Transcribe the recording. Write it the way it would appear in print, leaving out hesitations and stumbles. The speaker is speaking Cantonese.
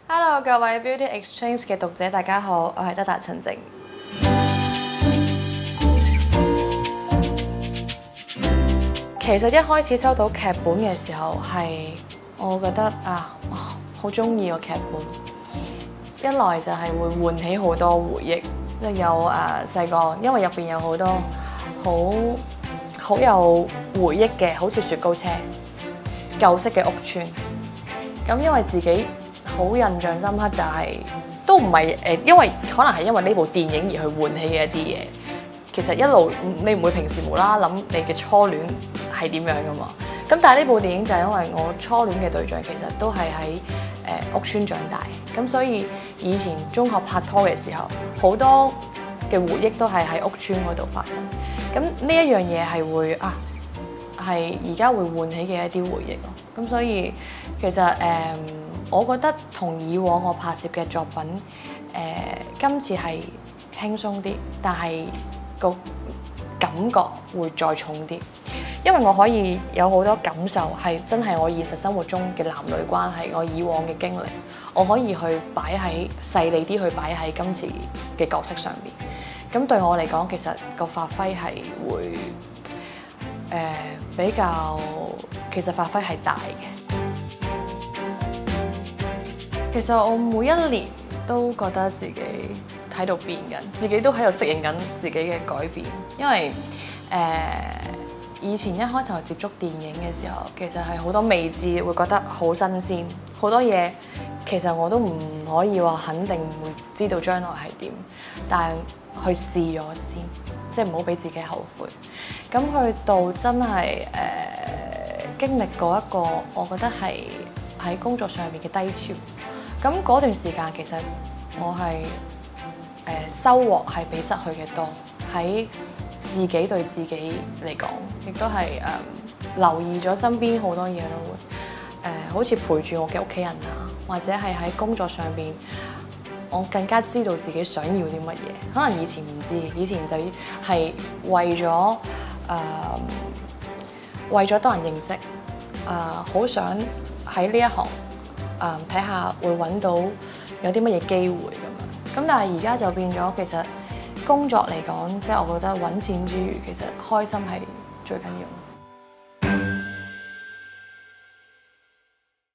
Hello， 各位 Beauty Exchange 嘅讀者，大家好，我係德達陳靜。其實一開始收到劇本嘅時候，係我覺得好中意個劇本。一來就係會喚起好多回憶，即係有細個，因為入邊有好多好有回憶嘅，好似雪糕車、舊式嘅屋邨。咁因為自己好印象深刻就係、都唔係因為可能係因為呢部電影而去喚起嘅一啲嘢。其實一路你唔會平時無啦啦諗你嘅初戀係點樣噶嘛。咁但係呢部電影就係因為我初戀嘅對象其實都係喺屋邨長大，咁所以以前中學拍拖嘅時候，好多嘅回憶都係喺屋邨嗰度發生。咁呢一樣嘢係會係而家會喚起嘅一啲回憶咯。咁所以其實我覺得同以往我拍攝嘅作品今次係輕鬆啲，但係個感覺會再重啲，因為我可以有好多感受係真係我現實生活中嘅男女關係，我以往嘅經歷，我可以去擺喺細膩啲去擺喺今次嘅角色上面。咁對我嚟講，其實個發揮係會比較，其實發揮係大嘅。其實我每一年都覺得自己喺度變緊，自己都喺度適應緊自己嘅改變。因為以前一開頭接觸電影嘅時候，其實係好多未知，會覺得好新鮮，好多嘢其實我都唔可以話肯定會知道將來係點，但係去試咗先，即係唔好俾自己後悔。咁去到真係經歷過一個我覺得係喺工作上面嘅低潮。咁嗰段時間其實我係收穫係比失去嘅多，喺自己對自己嚟講，亦都係留意咗身邊好多嘢咯，好似陪住我嘅屋企人啊，或者係喺工作上邊，我更加知道自己想要啲乜嘢。可能以前唔知，以前就係為咗多人認識，好想喺呢一行。睇下會揾到有啲乜嘢機會咁樣，咁但係而家就變咗，其實工作嚟講，即係我覺得揾錢之餘，其實開心係最緊要。